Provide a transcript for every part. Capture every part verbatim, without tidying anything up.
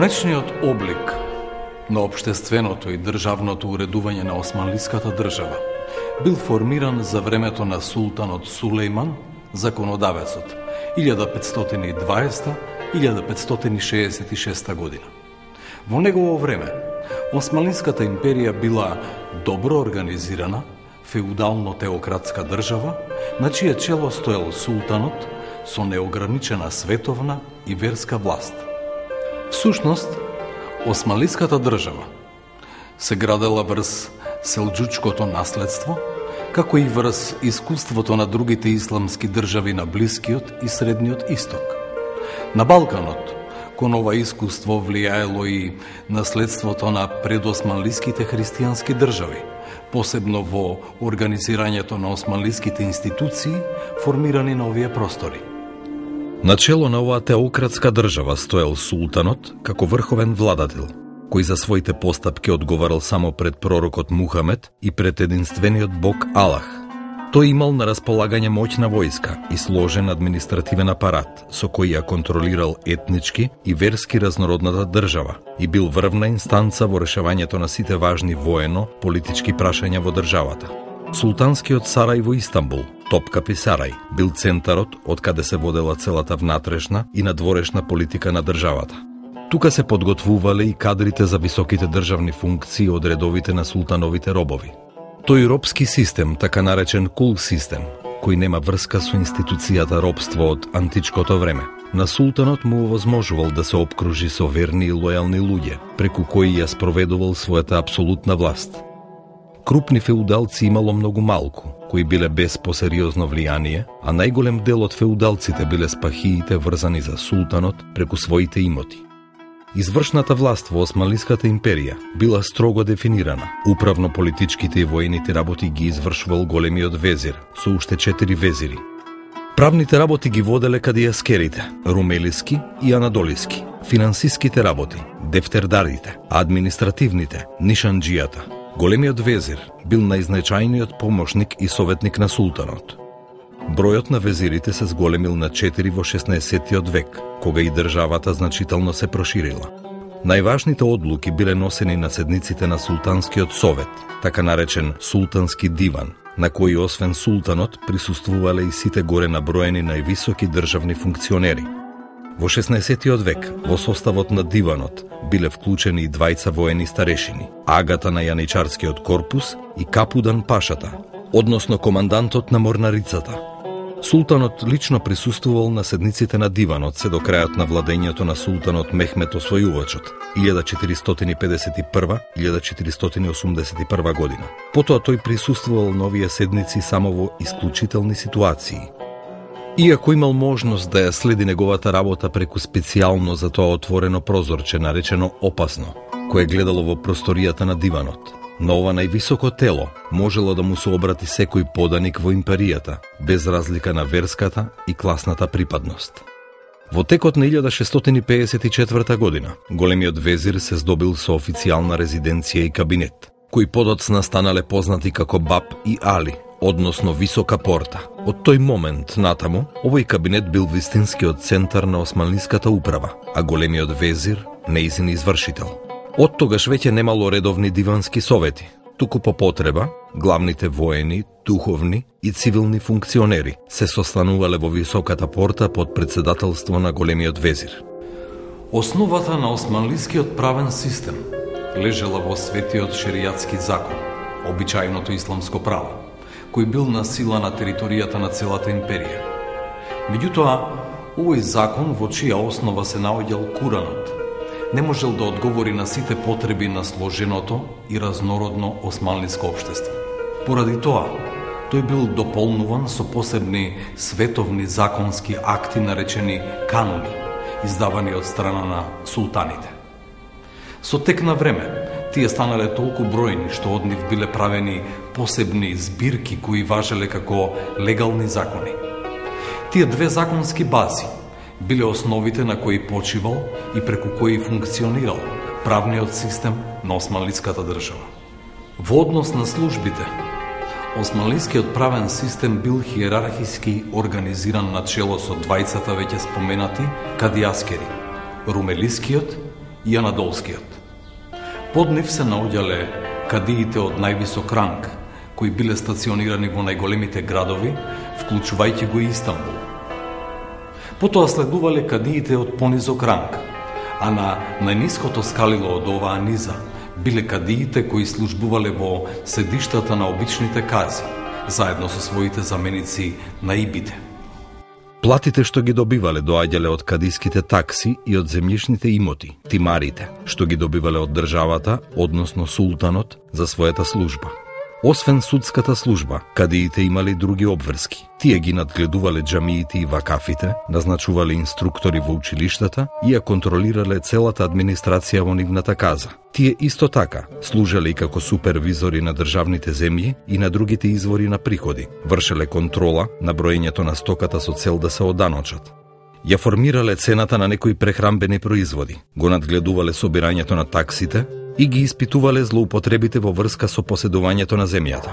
Конечниот облик на општественото и државното уредување на османлиската држава бил формиран за времето на султанот Сулејман, законодавецот, илјада петстотини и дваесета до илјада петстотини шеесет и шеста година. Во негово време, Османлиската империја била добро организирана, феудално-теократска држава, на чие чело стоел султанот со неограничена световна и верска власт. Всушност, Османлиската држава се градела врз селџучкото наследство, како и врз искуството на другите исламски држави на Блискиот и Средниот Исток. На Балканот, кон ова искуство влијаело и наследството на предосманлиските христијански држави, посебно во организирањето на османлиските институции формирани на овие простори. Начело на оваа теократска држава стоел султанот како врховен владател, кој за своите постапки одговарал само пред пророкот Мухамед и пред единствениот Бог Аллах. Тој имал на располагање моќна војска и сложен административен апарат, со кој ја контролирал етнички и верски разнородната држава и бил врвна инстанца во решавањето на сите важни воено-политички прашања во државата. Султанскиот сарај во Истанбул, Топкапи сарај, бил центарот од каде се водела целата внатрешна и надворешна политика на државата. Тука се подготвувале и кадрите за високите државни функции од редовите на султановите робови. Тој робски систем, така наречен кул систем, кој нема врска со институцијата робство од античкото време, на султанот му овозможувал да се опкружи со верни и лојални луѓе, преку кои ја спроведувал својата апсолутна власт. Крупни феудалци имало многу малку, кои биле без посериозно влијание, а најголем дел од феудалците биле спахиите врзани за султанот преку своите имоти. Извршната власт во Османлиската империја била строго дефинирана. Управно-политичките и воените работи ги извршувал големиот везир, со уште четири везири. Правните работи ги воделе кадијаскерите, румелиски и анадолиски. Финансиските работи, дефтердарите, административните, нишанџијата. Големиот везир бил најзначајниот помошник и советник на султанот. Бројот на везирите се зголемил на четири во шеснаесеттиот век, кога и државата значително се проширила. Најважните одлуки биле носени на седниците на Султанскиот совет, така наречен Султански диван, на кој освен султанот присуствувале и сите горе наброени највисоки државни функционери. Во шеснаесеттиот век, во составот на диванот, биле вклучени и двајца воени старешини, агата на јаничарскиот корпус и капудан пашата, односно командантот на морнарицата. Султанот лично присуствувал на седниците на диванот се до крајот на владењето на султанот Мехмет Освојувачот, илјада четиристотини педесет и прва до илјада четиристотини осумдесет и прва година. Потоа тој присуствувал на овие седници само во исклучителни ситуации. Иако имал можност да ја следи неговата работа преку специјално за тоа отворено прозорче, наречено опасно, кое гледало во просторијата на диванот. На ова највисоко тело можело да му се обрати секој поданик во империјата, без разлика на верската и класната припадност. Во текот на илјада шестстотини пеесет и четврта година, големиот везир се здобил со официјална резиденција и кабинет, кои подоцна станале познати како Баб и Али, односно Висока порта. Од тој момент натаму, овој кабинет бил вистинскиот центар на османлиската управа, а големиот везир нејзин извршител. Од тогаш веќе немало редовни дивански совети, туку по потреба, главните воени, духовни и цивилни функционери се состанувале во Високата порта под председателство на големиот везир. Основата на османлискиот правен систем лежела во светиот шеријатски закон, обичајното исламско право, кој бил на сила на територијата на целата империја. Меѓутоа, овој закон во чија основа се наоѓал Куранот, не можел да одговори на сите потреби на сложеното и разнородно османлиско општество. Поради тоа, тој бил дополнуван со посебни световни законски акти наречени кануни, издавани од страна на султаните. Со тек на време, тие станале толку бројни што од нив биле правени посебни збирки кои важеле како легални закони. Тие две законски бази биле основите на кои почивал и преку кои функционирал правниот систем на османлиската држава. Во однос на службите, османлискиот правен систем бил хиерархиски организиран на чело со двајцата веќе споменати кадијаскери, румелискиот и Анадолскиот. Под нив се наоѓале кадиите од највисок ранг, кои биле стационирани во најголемите градови, вклучувајќи го и Истанбул. Потоа следувале кадиите од понизок ранг, а на најниското скалило од оваа низа биле кадиите кои службувале во седиштата на обичните кази, заедно со своите заменици наибите. Платите што ги добивале доаѓале од кадиските такси и од земјишните имоти, тимарите, што ги добивале од државата, односно султанот, за својата служба. Освен судската служба, кадиите имале други обврски. Тие ги надгледувале џамиите и вакафите, назначувале инструктори во училиштата и ја контролирале целата администрација во нивната каза. Тие исто така служеле и како супервизори на државните земји и на другите извори на приходи, вршеле контрола на броењето на стоката со цел да се оданочат. Ја формирале цената на некои прехрамбени производи, го надгледувале собирањето на таксите и ги испитувале злоупотребите во врска со поседувањето на земјата.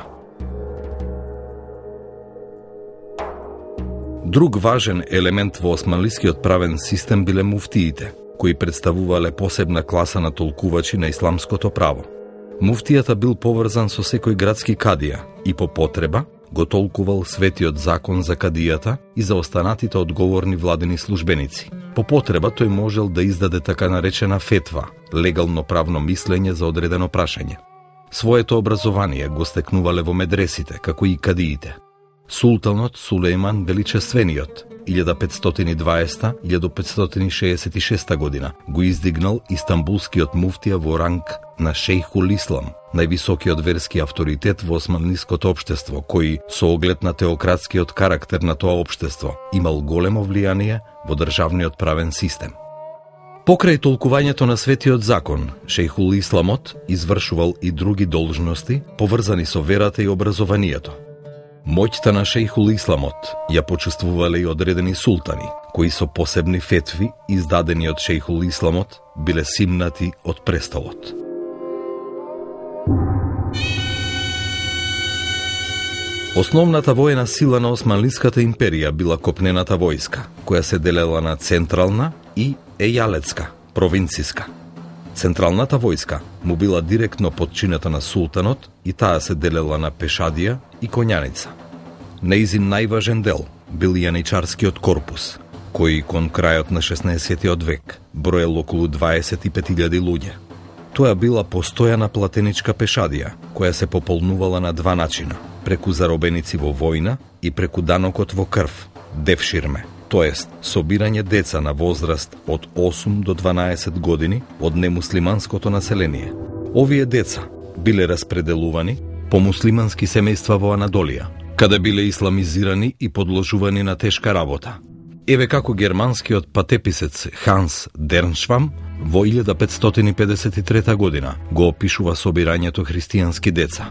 Друг важен елемент во османлискиот правен систем биле муфтиите, кои представувале посебна класа на толкувачи на исламското право. Муфтијата бил поврзан со секој градски кадија и по потреба го толкувал светиот закон за кадијата и за останатите одговорни владени службеници. По потреба тој можел да издаде така наречена фетва, легално правно мислење за одредено прашање. Своето образование го стекнувале во медресите, како и кадиите. Султанот Сулејман Величествениот, илјада петстотини и дваесета до илјада петстотини шеесет и шеста година, го издигнал истанбулскиот муфтија во ранг на шејхул ислам, највисокиот верски авторитет во османлиското општество, кој, со оглед на теократскиот карактер на тоа општество, имал големо влијание во државниот правен систем. Покрај толкувањето на светиот закон, шејхул исламот извршувал и други должности поврзани со верата и образованието. Моќта на шејхул исламот ја почувствувале и одредени султани, кои со посебни фетви, издадени од шејхул исламот, биле симнати од престолот. Основната воена сила на Османлиската империја била копнената војска, која се делела на централна и ејалетска, провинциска. Централната војска му била директно подчинета на султанот и таа се делела на пешадија и коњаница. Неизин најважен дел бил јаничарскиот корпус, кој кон крајот на шеснаесеттиот век броел околу дваесет и пет илјади луѓе. Тоа била постојана платеничка пешадија, која се пополнувала на два начина, преку заробеници во војна и преку данокот во крв, девширме, тоест собирање деца на возраст од осум до дванаесет години од немуслиманското население. Овие деца биле распределувани по муслимански семејства во Анадолија, каде биле исламизирани и подложувани на тешка работа. Еве како германскиот патеписец Ханс Дерншвам во илјада петстотини педесет и трета година го опишува собирањето христијански деца.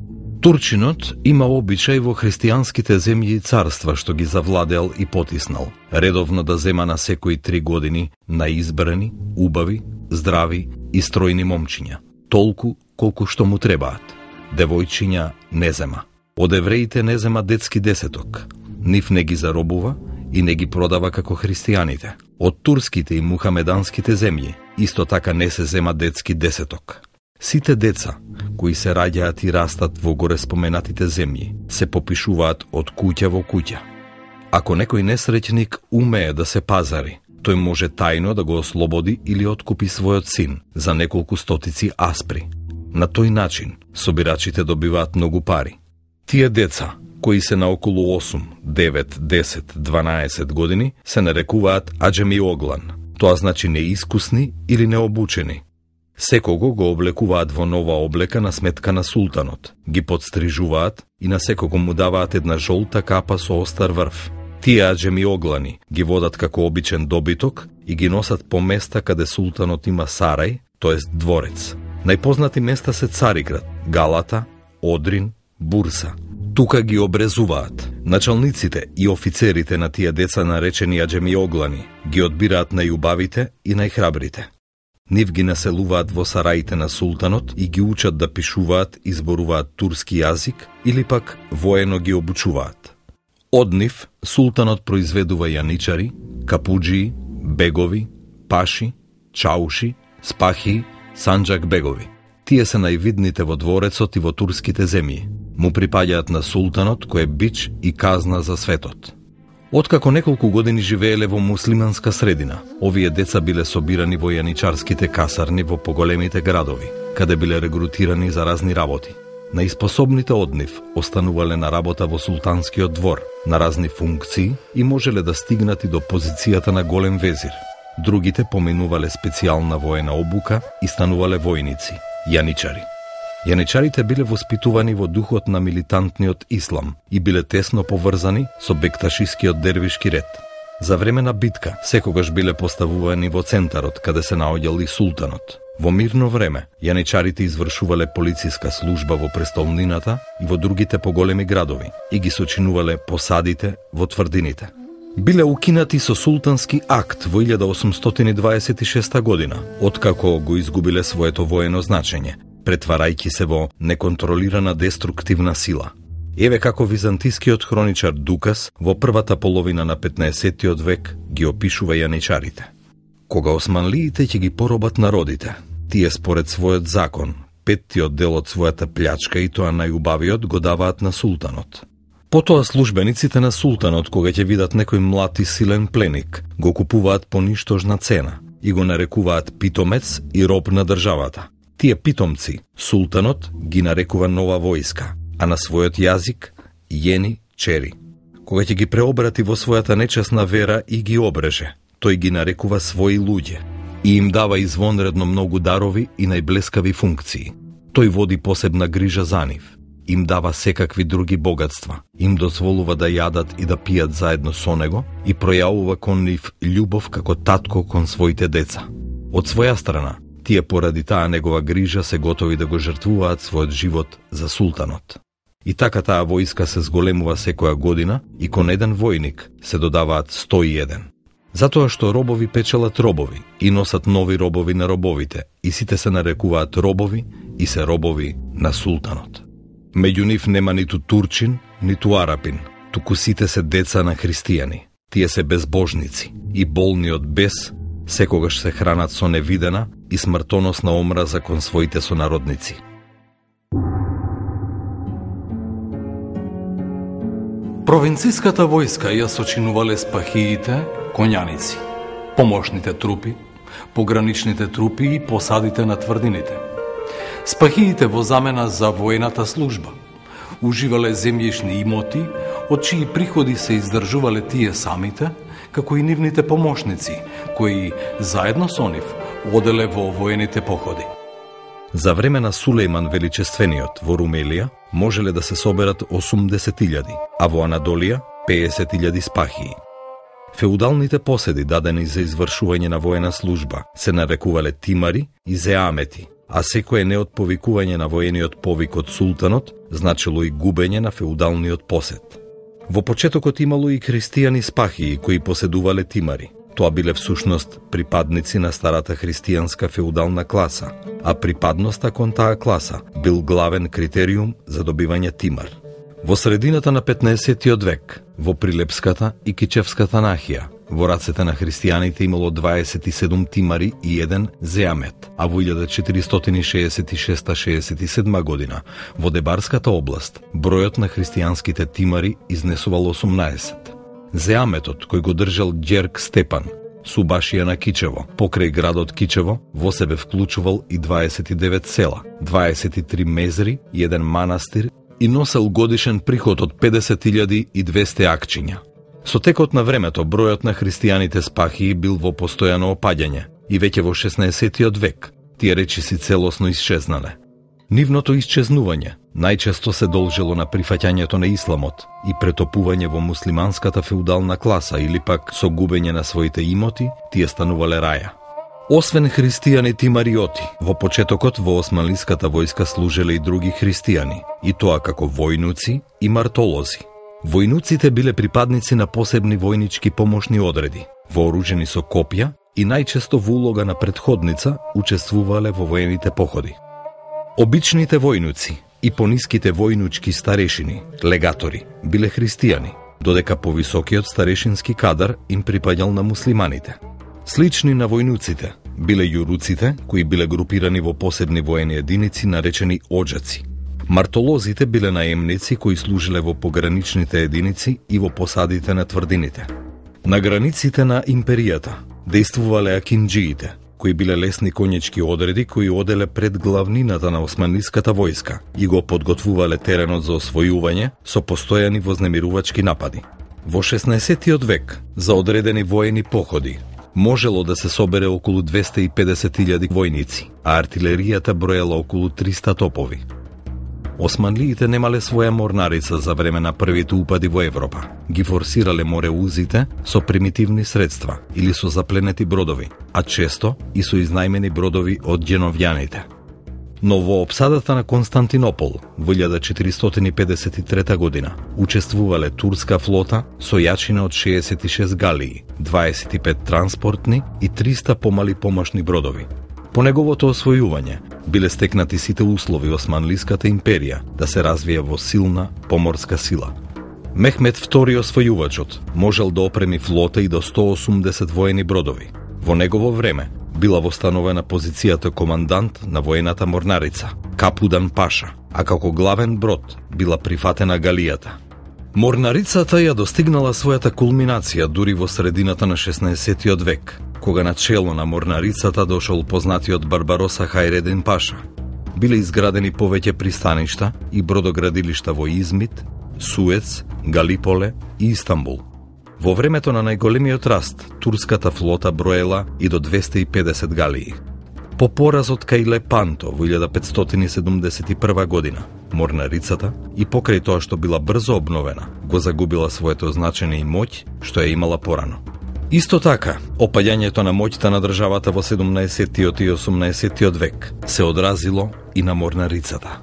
Турчинот има обичај во христијанските земји и царства што ги завладеал и потиснал, редовно да зема на секои три години наизбрани, убави, здрави и стројни момчиња, толку колку што му требаат. Девојчиња не зема. Од евреите не зема детски десеток. Нив не ги заробува и не ги продава како христијаните. Од турските и мухамеданските земји исто така не се зема детски десеток. Сите деца кои се раѓаат и растат во горе споменатите земји се попишуваат од куќа во куќа. Ако некој несреќник умее да се пазари, тој може тајно да го ослободи или откупи својот син за неколку стотици аспри. На тој начин собирачите добиваат многу пари. Тие деца, кои се на околу осум, девет, десет, дванаесет години, се нарекуваат аџеми оглан. Тоа значи неискусни или необучени. Секого го облекуваат во нова облека на сметка на султанот, ги подстрижуваат и на секого му даваат една жолта капа со остар врв. Тие аџеми оглани ги водат како обичен добиток и ги носат по места каде султанот има сарај, тоест дворец. Најпознати места се Цариград, Галата, Одрин, Бурса. Тука ги обрезуваат. Началниците и офицерите на тие деца наречени аџеми оглани ги одбираат најубавите и најхрабрите. Нив ги населуваат во сараите на султанот и ги учат да пишуваат и зборуваат турски јазик или пак воено ги обучуваат. Од нив султанот произведува јаничари, капуџии, бегови, паши, чауши, спахи, санџак бегови. Тие се највидните во дворецот и во турските земји. Му припаѓаат на султанот кој е бич и казна за светот. Откако неколку години живееле во муслиманска средина, овие деца биле собирани во јаничарските касарни во поголемите градови, каде биле регрутирани за разни работи. Најспособните од нив останувале на работа во султанскиот двор, на разни функции и можеле да стигнат и до позицијата на голем везир. Другите поминувале специјална воена обука и станувале војници, јаничари. Јаничарите биле воспитувани во духот на милитантниот ислам и биле тесно поврзани со бекташискиот дервишки ред. За време на битка секогаш биле поставувани во центарот каде се наоѓал и султанот. Во мирно време јаничарите извршувале полициска служба во престолнината и во другите поголеми градови и ги сочинувале посадите во тврдините. Биле укинати со султански акт во илјада осумстотини дваесет и шеста година, откако го изгубиле своето воено значење, претварајќи се во неконтролирана деструктивна сила. Еве како византискиот хроничар Дукас во првата половина на петнаесеттиот век ги опишува јаничарите. Кога османлиите ќе ги поробат народите, тие според својот закон, петтиот дел од својата плячка и тоа најубавиот го даваат на султанот. Потоа службениците на султанот, кога ќе видат некој млад и силен пленик, го купуваат по ништожна цена и го нарекуваат питомец и роб на државата. Тие питомци, султанот ги нарекува нова војска, а на својот јазик јени чери. Кога ќе ги преобрати во својата нечесна вера и ги обреже, тој ги нарекува своји луѓе и им дава извонредно многу дарови и најблескави функции. Тој води посебна грижа за нив, им дава секакви други богатства, им дозволува да јадат и да пијат заедно со него и пројавува кон нив љубов како татко кон своите деца. Од своја страна, тие поради таа негова грижа се готови да го жртвуваат својот живот за султанот. И така таа војска се зголемува секоја година и кон еден војник се додаваат сто и еден. Затоа што робови печелат робови и носат нови робови на робовите и сите се нарекуваат робови и се робови на султанот. Меѓу нив нема ниту турчин, ниту арапин, туку сите се деца на христијани. Тие се безбожници и болни од бес, секогаш се хранат со невидена и смртоносна омраза кон своите сонародници. Провинциската војска ја сочинувале спахиите, коњаници, помошните трупи, пограничните трупи и посадите на тврдините. Спахиите во замена за воената служба уживале земјишни имоти, од чии приходи се издржувале тие самите, како и нивните помошници, кои заедно со нив оделе во воените походи. За време на Сулејман Величествениот во Румелија можеле да се соберат осумдесет илјади, а во Анадолија пеесет илјади спахии. Феудалните поседи дадени за извршување на воена служба се нарекувале тимари и зеамети, а секое неотповикување на воениот повик од султанот значило и губење на феудалниот посед. Во почетокот имало и христијани спахии кои поседувале тимари. Тоа биле всушност припадници на старата христијанска феудална класа, а припадноста кон таа класа бил главен критериум за добивање тимар. Во средината на петнаесеттиот век, во Прилепската и Кичевската нахија, во рацете на христијаните имало дваесет и седум тимари и еден зеамет, а во илјада четиристотини шеесет и шеста - шеесет и седма година во Дебарската област бројот на христијанските тимари изнесувал осумнаесет. Зеаметот, кој го држал Ѓерк Степан, субашија на Кичево, покрај градот Кичево, во себе вклучувал и дваесет и девет села, дваесет и три мезри и еден манастир и носел годишен приход од педесет илјади и двесте акчиња. Со текот на времето, бројот на христијаните спахии бил во постојано опаѓање и веќе во шеснаесеттиот век тие речиси целосно исчезнале. Нивното исчезнување најчесто се должело на прифаќањето на исламот и претопување во муслиманската феудална класа или пак со губење на своите имоти, тие станувале раја. Освен христијани тимариоти, во почетокот во османлиската војска служеле и други христијани, и тоа како војнуци и мартолози. Војнуците биле припадници на посебни војнички помошни одреди, вооружени со копја и најчесто во улога на претходница учествувале во воените походи. Обичните војнуци и пониските војнучки старешини, легатори, биле христијани, додека повисокиот старешински кадар им припаѓал на муслиманите. Слични на војнуците, биле јуруците, кои биле групирани во посебни воени единици наречени оджаци. Мартолозите биле наемници кои служиле во пограничните единици и во посадите на тврдините. На границите на империјата дејствувале акинџиите, кои биле лесни конјечки одреди кои оделе пред главнината на османлиската војска и го подготвувале теренот за освојување со постојани вознемирувачки напади. Во шеснаесеттиот век, за одредени воени походи, можело да се собере околу двесте и педесет илјади војници, а артилеријата броела околу триста топови. Османлиите немале своја морнарица за време на првите упади во Европа. Ги форсирале мореузите со примитивни средства или со запленети бродови, а често и со изнајмени бродови од ѓеновјаните. Но во опсадата на Константинопол во илјада четиристотини и педесет и трета година учествувале турска флота со јачина од шеесет и шест галии, дваесет и пет транспортни и триста помали помошни бродови. По неговото освојување биле стекнати сите услови Османлиската империја да се развие во силна поморска сила. Мехмет втори освојувачот можел да опреми флота и до сто осумдесет воени бродови. Во негово време била востановена позицијата командант на воената морнарица, Капудан Паша, а како главен брод била прифатена галијата. Морнарицата ја достигнала својата кулминација дури во средината на шеснаесеттиот век, кога на чело на морнарицата дошол познатиот Барбароса Хајредин Паша. Биле изградени повеќе пристаништа и бродоградилишта во Измит, Суец, Галиполе и Истанбул. Во времето на најголемиот раст, турската флота броела и до двесте и педесет галии. По поразот кај Лепанто во илјада петстотини седумдесет и прва година, морнарицата, и покрај тоа што била брзо обновена, го загубила своето значење и моќ што ја имала порано. Исто така, опаѓањето на моќта на државата во седумнаесеттиот и осумнаесеттиот век се одразило и на морнарицата.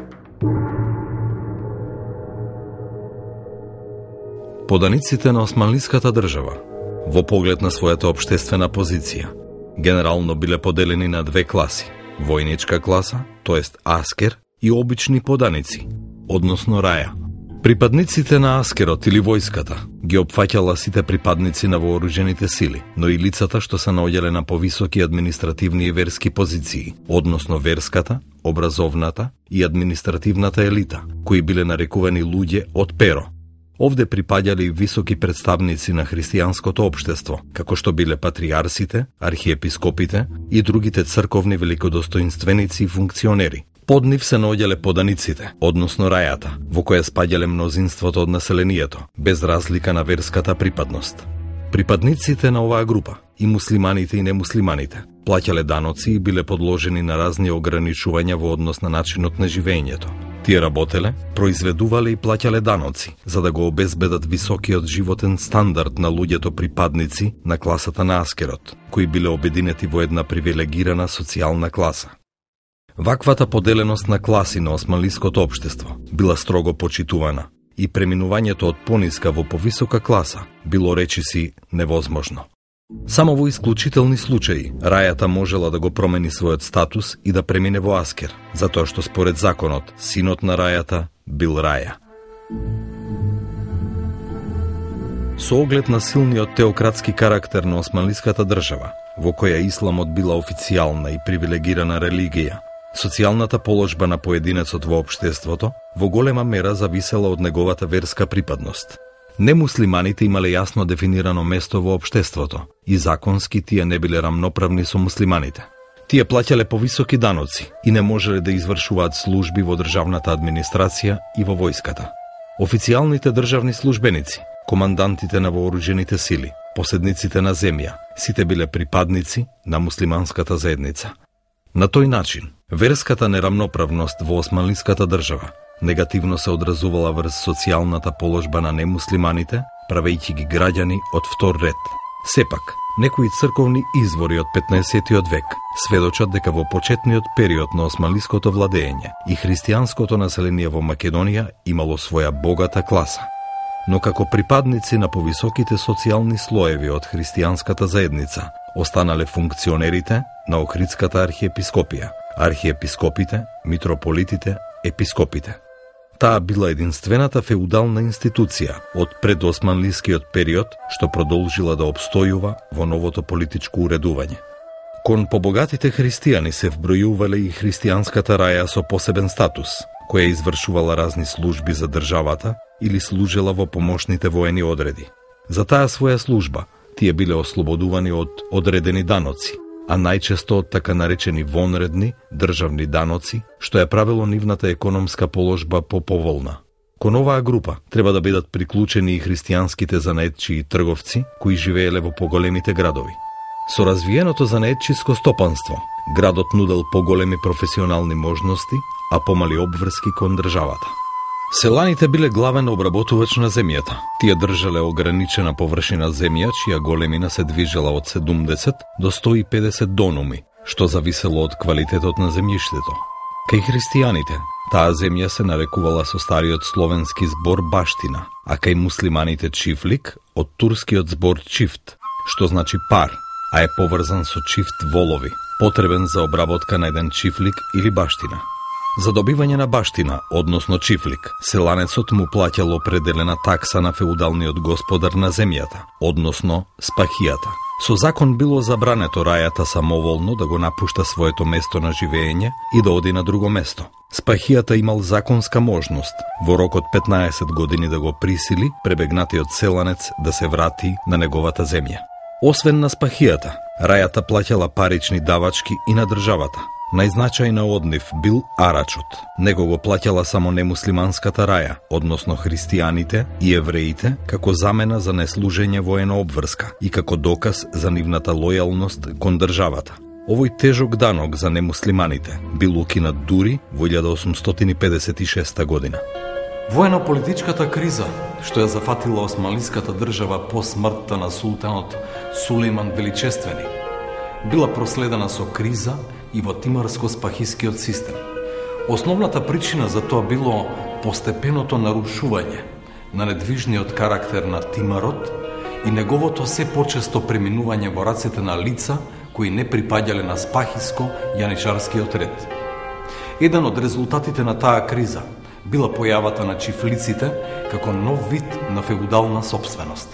Поданиците на османлиската држава, во поглед на својата општествена позиција, генерално биле поделени на две класи: војничка класа, тоест аскер, и обични поданици, односно раја. Припадниците на аскерот или војската ги опфаќала сите припадници на вооружените сили, но и лицата што се наоѓале на повисоки административни и верски позиции, односно верската, образовната и административната елита, кои биле нарекувани луѓе од перо. Овде припаѓале и високи представници на христијанското општество, како што биле патриарсите, архиепископите и другите црковни великодостоинственици и функционери. Под нив се наоѓале поданиците, односно рајата, во која спаѓале мнозинството од населението, без разлика на верската припадност. Припадниците на оваа група, и муслиманите и немуслиманите, плаќале даноци и биле подложени на разни ограничувања во однос на начинот на живеењето. Тие работеле, произведувале и плаќале даноци, за да го обезбедат високиот животен стандард на луѓето припадници на класата на аскерот, кои биле обединети во една привилегирана социјална класа. Ваквата поделеност на класи на османлиското општество била строго почитувана и преминувањето од пониска во повисока класа било речиси невозможно. Само во исклучителни случаи рајата можела да го промени својот статус и да премине во аскер, затоа што според законот синот на рајата бил раја. Со оглед на силниот теократски карактер на османлиската држава, во која исламот била официјална и привилегирана религија, социјалната положба на поединецот во општеството во голема мера зависела од неговата верска припадност. Немуслиманите имале јасно дефинирано место во општеството и законски тие не биле рамноправни со муслиманите. Тие плаќале повисоки даноци и не можеле да извршуваат служби во државната администрација и во војската. Официјалните државни службеници, командантите на вооружените сили, поседниците на земја, сите биле припадници на муслиманската заедница. На тој начин, верската нерамноправност во османлиската држава негативно се одразувала врз социјалната положба на немуслиманите, правејќи ги граѓани од втор ред. Сепак, некои црковни извори од петнаесеттиот век сведочат дека во почетниот период на османлиското владење и христијанското население во Македонија имало своја богата класа. Но како припадници на повисоките социјални слоеви од христијанската заедница останале функционерите на Охридската архиепископија, архиепископите, митрополитите, епископите. Таа била единствената феудална институција од предосманлискиот период што продолжила да обстојува во новото политичко уредување. Кон побогатите христијани се вбројувале и христијанската раја со посебен статус, која извршувала разни служби за државата или служела во помошните воени одреди. За таа своја служба тие биле ослободувани од одредени даноци, а најчесто од така наречени вонредни државни даноци, што ја правило нивната економска положба поповолна. Кон оваа група треба да бидат приклучени и христијанските занаетчи и трговци кои живееле во поголемите градови. Со развиеното занаетчиско стопанство, градот нудел поголеми професионални можности, а помали обврски кон државата. Селаните биле главен обработувач на земјата. Тие држале ограничена површина земја, чија големина се движела од седумдесет до сто и педесет донуми, што зависело од квалитетот на земјиштето. Кај христијаните, таа земја се нарекувала со стариот словенски збор баштина, а кај муслиманите чифлик од турскиот збор чифт, што значи пар, а е поврзан со чифт волови, потребен за обработка на еден чифлик или баштина. За добивање на баштина, односно чифлик, селанецот му плаќал определена такса на феудалниот господар на земјата, односно спахијата. Со закон било забрането рајата самоволно да го напушта своето место на живење и да оди на друго место. Спахијата имал законска можност во рок од петнаесет години да го присили пребегнатиот селанец да се врати на неговата земја. Освен на спахијата, рајата плаќала парични давачки и на државата. Најзначајна од нив бил арачот. Него го плаќала само немуслиманската раја, односно христијаните и евреите, како замена за неслужење воена обврска и како доказ за нивната лојалност кон државата. Овој тежок данок за немуслиманите бил укинат дури во илјада осумстотини педесет и шеста година. Воено-политичката криза, што ја зафатила османлиската држава по смртта на султанот Сулейман Величествени, била проследена со криза и во тимарско-спахискиот систем. Основната причина за тоа било постепеното нарушување на недвижниот карактер на тимарот и неговото се почесто преминување во рацете на лица кои не припаѓале на спахиско-јаничарскиот ред. Еден од резултатите на таа криза била појавата на чифлиците како нов вид на феудална собственост.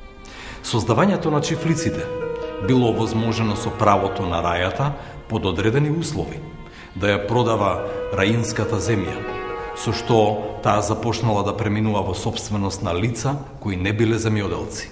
Создавањето на чифлиците било возможено со правото на рајата под одредени услови да ја продава раинската земја, со што таа започнала да преминува во собственост на лица кои не биле земјоделци.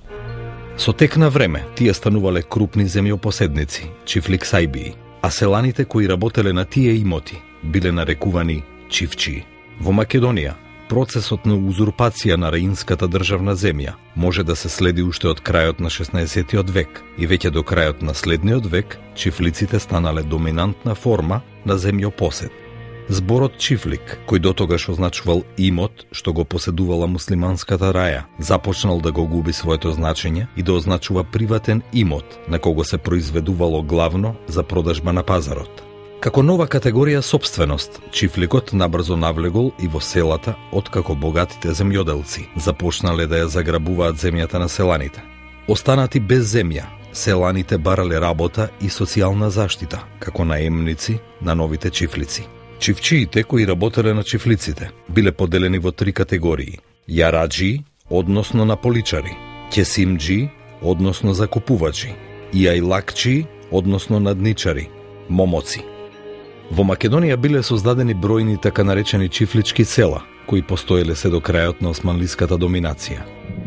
Со тек на време, тие станувале крупни земјопоседници, чифликсајбии, а селаните кои работеле на тие имоти биле нарекувани чифчии. Во Македонија, процесот на узурпација на раинската државна земја може да се следи уште од крајот на шеснаесеттиот век и веќе до крајот на следниот век чифлиците станале доминантна форма на земјопосед. Зборот чифлик, кој дотогаш означувал имот што го поседувала муслиманската раја, започнал да го губи своето значење и да означува приватен имот на кого се произведувало главно за продажба на пазарот. Како нова категорија собственост, чифликот набрзо навлегол и во селата, откако богатите земјоделци започнале да ја заграбуваат земјата на селаните. Останати без земја, селаните барале работа и социјална заштита, како наемници на новите чифлици. Чифчиите кои работеле на чифлиците биле поделени во три категории: јараджи, односно наполичари, кесимджи, односно закупувачи, и ајлакчи, односно надничари, момоци. Во Македонија биле создадени бројни така наречени чифлички села, кои постоеле се до крајот на османлиската доминација.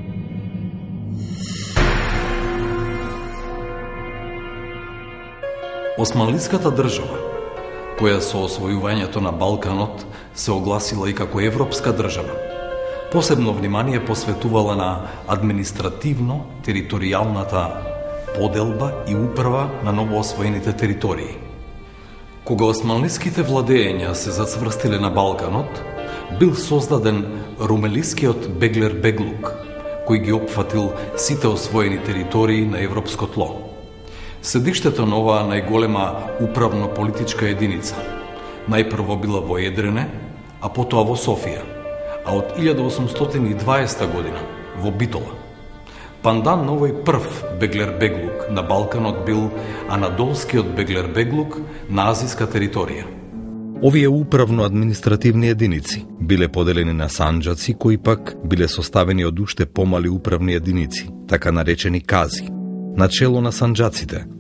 Османлиската држава, која со освојувањето на Балканот се огласила и како европска држава, посебно внимание посветувала на административно-територијалната поделба и управа на новоосвоените територии. Кога османлиските владења се зацврстиле на Балканот, бил создаден румелискиот Беглер Беглук, кој ги опфатил сите освоени територии на европско тло. Седиштето на оваа најголема управно-политичка единица најпрво била во Едрене, а потоа во Софија, а од илјада осумстотини и дваесета година во Битола. Пандан на овој прв Беглер Беглук на Балканот бил Анадолскиот Беглер Беглук на азиска територија. Овие управно-административни единици биле поделени на санџаци кои пак биле составени од уште помали управни единици, така наречени кази. Начело на санџаците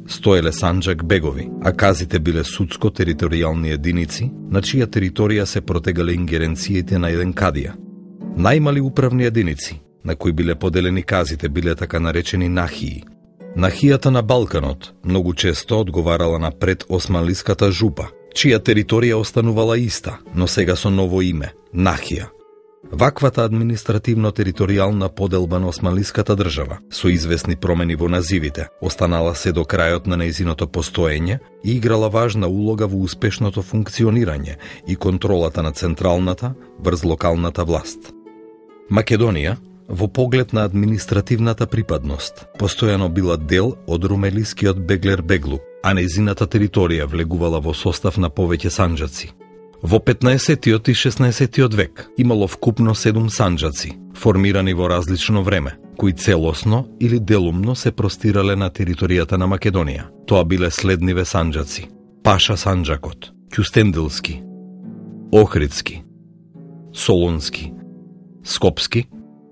стоеле Санџак бегови, а казите биле судско-територијални единици, на чија територија се протегале ингеренциите на еден кадија. Најмали управни единици, на кои биле поделени казите, биле така наречени нахии. Нахијата на Балканот многу често одговарала на предосманлиската жупа, чија територија останувала иста, но сега со ново име – Нахија. Ваквата административно-територијална поделба на османлиската држава, со известни промени во називите, останала се до крајот на нејзиното постоење и играла важна улога во успешното функционирање и контролата на централната врз локалната власт. Македонија, во поглед на административната припадност, постојано била дел од румелискиот Беглер-Беглук, а нејзината територија влегувала во состав на повеќе санџаци. Во петнаесеттиот и шеснаесеттиот век имало вкупно седум санџаци, формирани во различно време, кои целосно или делумно се простирале на територијата на Македонија. Тоа биле следниве санџаци: Паша Санџакот, Кюстендилски, Охридски, Солунски, Скопски,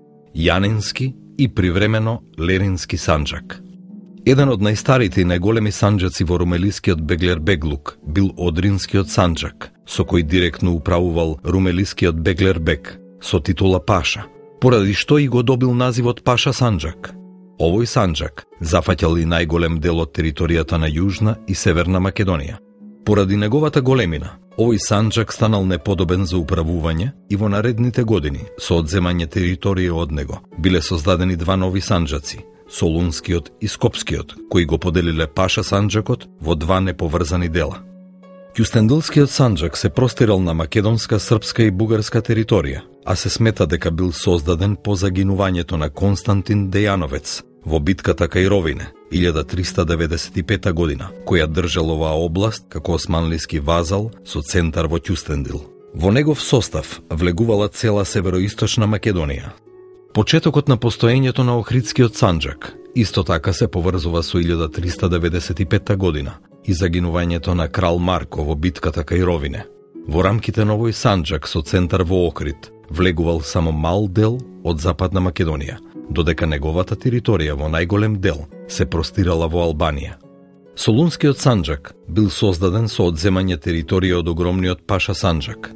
Јанински и привремено Лерински Санџак. Еден од најстарите и најголеми санџаци во румелискиот Беглер-Беглук бил Одринскиот Санџак, со кој директно управувал румелискиот Беглер-Бег со титула Паша, поради што и го добил називот Паша Санџак. Овој Санџак зафаќал и најголем дел од територијата на Јужна и Северна Македонија. Поради неговата големина, овој Санџак станал неподобен за управување и во наредните години, со одземање територија од него, биле создадени два нови санџаци, Солунскиот и Скопскиот, кои го поделиле Паша Санџакот во два неповрзани дела. Кюстендилскиот Санџак се простирал на македонска, српска и бугарска територија, а се смета дека бил создаден по загинувањето на Константин Дејановец во битката кај Ровине, илјада триста деветдесет и пета година, која држал оваа област како османлиски вазал со центар во Кюстендил. Во негов состав влегувала цела североисточна Македонија. Почетокот на постоењето на Охридскиот Санџак исто така се поврзува со илјада триста деветдесет и пета година и загинувањето на крал Марко во битката кај Ровине. Во рамките на овој Санџак со центар во Охрид влегувал само мал дел од Западна Македонија, додека неговата територија во најголем дел се простирала во Албанија. Солунскиот Санџак бил создаден со одземање територија од огромниот Паша Санџак.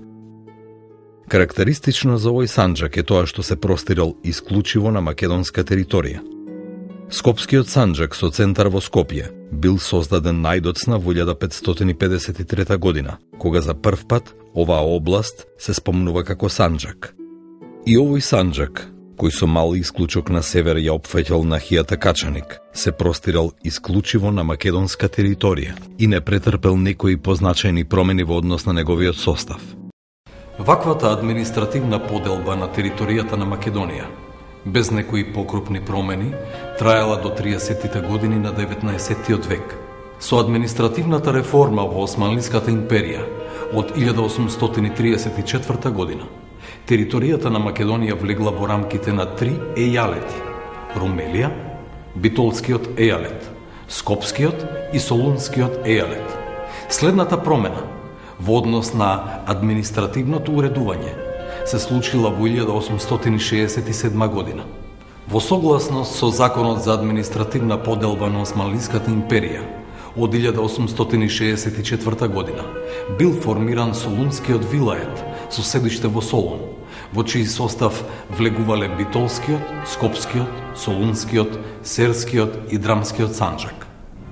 Карактеристично за овој Санџак е тоа што се простирал исклучиво на македонска територија. Скопскиот Санџак со центар во Скопје бил создаден најдоцна во илјада петстотини и педесет и трета година, кога за прв пат оваа област се спомнува како Санџак. И овој Санџак, кој со мал исклучок на север ја опфаќал нахијата Качаник, се простирал исклучиво на македонска територија и не претрпел некои позначајни промени во однос на неговиот состав. Ваквата административна поделба на територијата на Македонија, без некои покрупни промени, траела до триесеттите години на деветнаесеттиот век. Со административната реформа во Османлиската империја од илјада осумстотини триесет и четврта година, територијата на Македонија влегла во рамките на три ејалети: Румелија, Битолскиот ејалет, Скопскиот и Солунскиот ејалет. Следната промена во однос на административното уредување се случила во илјада осумстотини шеесет и седма година. Во согласност со Законот за административна поделба на Османлиската империја од илјада осумстотини шеесет и четврта година бил формиран Солунскиот вилает со седиште во Солун, во чиј состав влегувале Битолскиот, Скопскиот, Солунскиот, Серскиот и Драмскиот Санџак.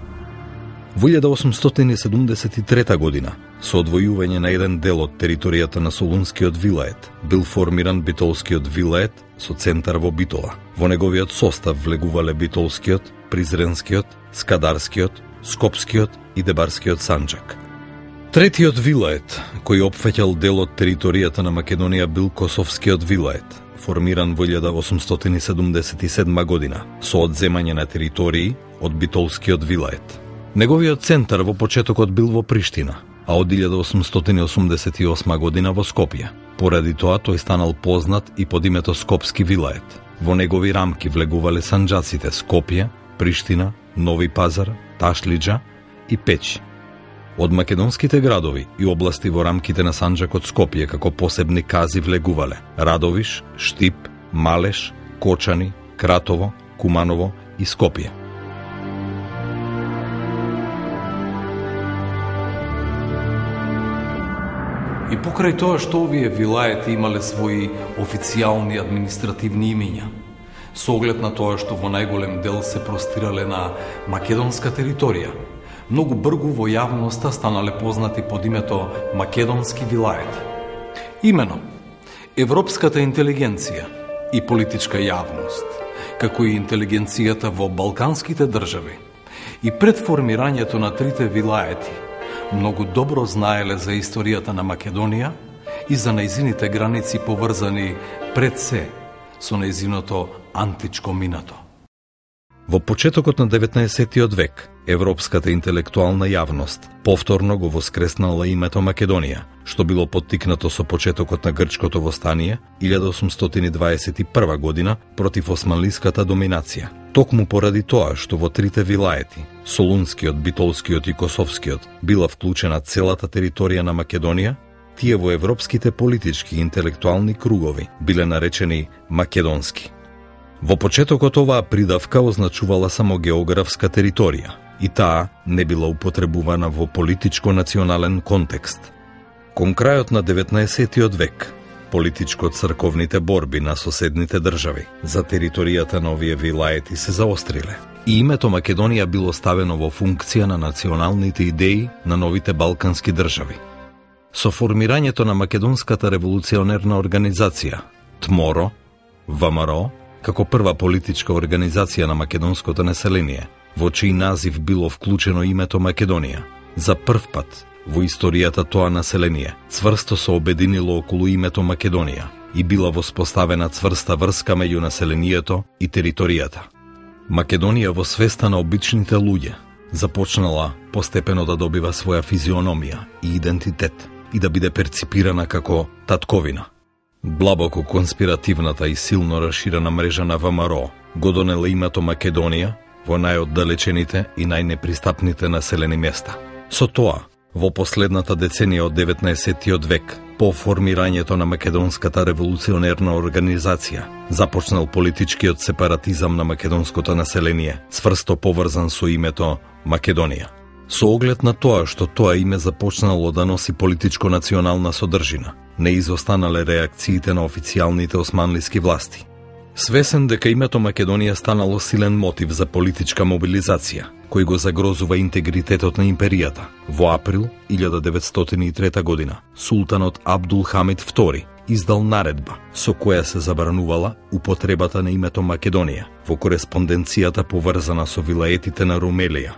Во илјада осумстотини седумдесет и трета година, со одвојување на еден дел од територијата на Солунскиот вилает, бил формиран Битолскиот вилает со центар во Битола. Во неговиот состав влегувале Битолскиот, Призренскиот, Скадарскиот, Скопскиот и Дебарскиот Санџак. Третиот вилает, кој опфаќал дел од територијата на Македонија, бил Косовскиот вилает, формиран во илјада осумстотини седумдесет и седма година, со одземање на територии од Битолскиот вилает. Неговиот центар во почетокот бил во Приштина, а од илјада осумстотини осумдесет и осма година во Скопје. Поради тоа тој станал познат и под името Скопски вилает. Во негови рамки влегувале санџаците Скопје, Приштина, Нови Пазар, Ташлиџа и Печ. Од македонските градови и области во рамките на Санџакот Скопје како посебни кази влегувале Радовиш, Штип, Малеш, Кочани, Кратово, Куманово и Скопје. И покрај тоа што овие вилаети имале своји официјални административни имиња, со оглед на тоа што во најголем дел се простирале на македонска територија, многу бргу во јавноста станале познати под името македонски вилаети. Имено, европската интелигенција и политичка јавност, како и интелигенцијата во балканските држави и пред формирањето на трите вилаети, многу добро знаеле за историјата на Македонија и за нејзините граници поврзани пред се со нејзиното античко минато. Во почетокот на деветнаесеттиот век, европската интелектуална јавност повторно го воскреснала името Македонија, што било поттикнато со почетокот на грчкото востание илјада осумстотини дваесет и прва година против османлиската доминација. Токму поради тоа што во трите вилаети, Солунскиот, Битолскиот и Косовскиот, била вклучена целата територија на Македонија, тие во европските политички и интелектуални кругови биле наречени македонски. Во почетокот оваа придавка означувала само географска територија и таа не била употребувана во политичко-национален контекст. Кон крајот на деветнаесеттиот век, политичко-црковните борби на соседните држави за територијата на овие вилаети се заостриле и името Македонија било ставено во функција на националните идеи на новите балкански држави. Со формирањето на Македонската револуционерна организација, ТМОРО, ВМРО, како прва политичка организација на македонското население, во чиј назив било вклучено името Македонија, за прв пат во историјата тоа население цврсто се обединило околу името Македонија и била воспоставена цврста врска меѓу населението и територијата. Македонија во свеста на обичните луѓе започнала постепено да добива своја физиономија и идентитет и да биде перципирана како татковина. Длабоко конспиративната и силно расширена мрежа на ВМРО го донела името Македонија во најоддалечените и најнепристапните населени места. Со тоа, во последната деценија од деветнаесеттиот век, по формирањето на Македонската револуционерна организација, започнал политичкиот сепаратизам на македонското население, цврсто поврзан со името Македонија. Со оглед на тоа што тоа име започнало да носи политичко-национална содржина, не изостанале реакциите на официјалните османлиски власти. Свесен дека името Македонија станало силен мотив за политичка мобилизација, кој го загрозува интегритетот на империјата, во април илјада деветстотини и трета година, султанот Абдул Хамид втори издал наредба со која се забранувала употребата на името Македонија во кореспонденцијата поврзана со вилаетите на Румелија.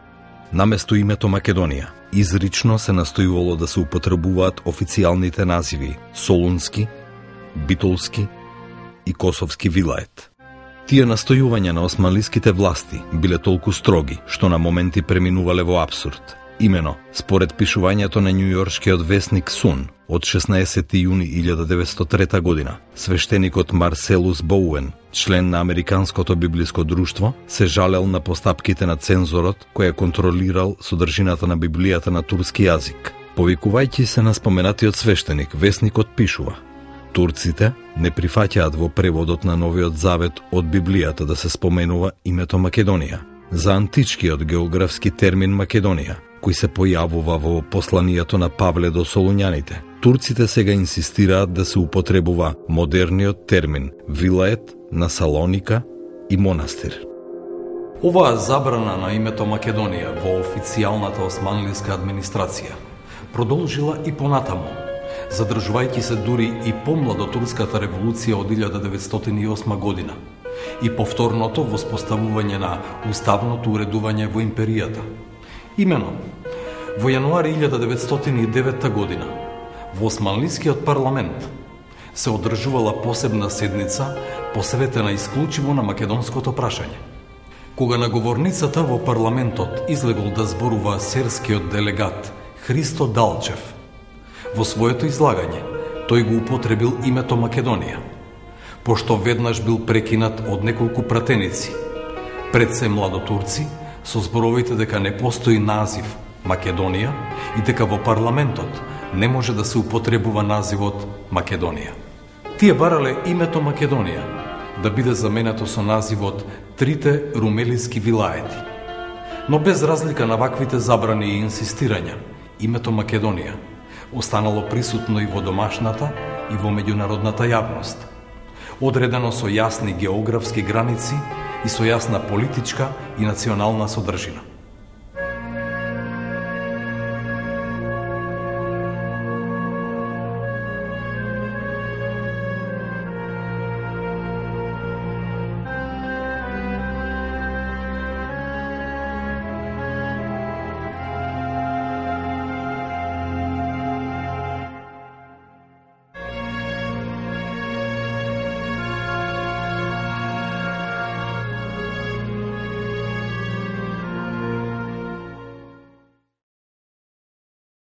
Наместо името Македонија, изрично се настојувало да се употребуваат официјалните називи Солунски, Битолски и Косовски вилает. Тие настојувања на османлиските власти биле толку строги, што на моменти преминувале во апсурд. Имено, според пишувањето на њујоршкиот весник Сун од шеснаесети јуни илјада деветстотини и трета година, свештеникот Марселус Боуен, член на Американското библиско друштво, се жалел на постапките на цензорот кој е контролирал содржината на Библијата на турски јазик. Повикувајќи се на споменатиот свештеник, весникот пишува: турците не прифаќаат во преводот на Новиот Завет од Библијата да се споменува името Македонија, за античкиот географски термин Македонија, кој се појавува во посланието на Павле до Солуњаните. Турците сега инсистираат да се употребува модерниот термин вилает на Салоника и монастир. Оваа забрана на името Македонија во официјалната османлиска администрација продолжила и понатаму, задржувајќи се дури и помладо турската револуција од илјада деветстотини и осма година и повторното воспоставување на уставното уредување во империјата. Имено, во јануари илјада деветстотини и девета година, во Османлискиот парламент се одржувала посебна седница посветена исклучиво на македонското прашање. Кога на говорницата во парламентот излегол да зборува серскиот делегат Христо Далчев, во своето излагање тој го употребил името Македонија, пошто веднаш бил прекинат од неколку пратеници, пред се младотурци, со зборовите дека не постои назив Македонија и дека во парламентот не може да се употребува називот Македонија. Тие барале името Македонија да биде заменето со називот Трите румелиски вилаети. Но без разлика на ваквите забрани и инсистирања, името Македонија останало присутно и во домашната и во меѓународната јавност. Одредено со јасни географски граници и со јасна политичка и национална содржина.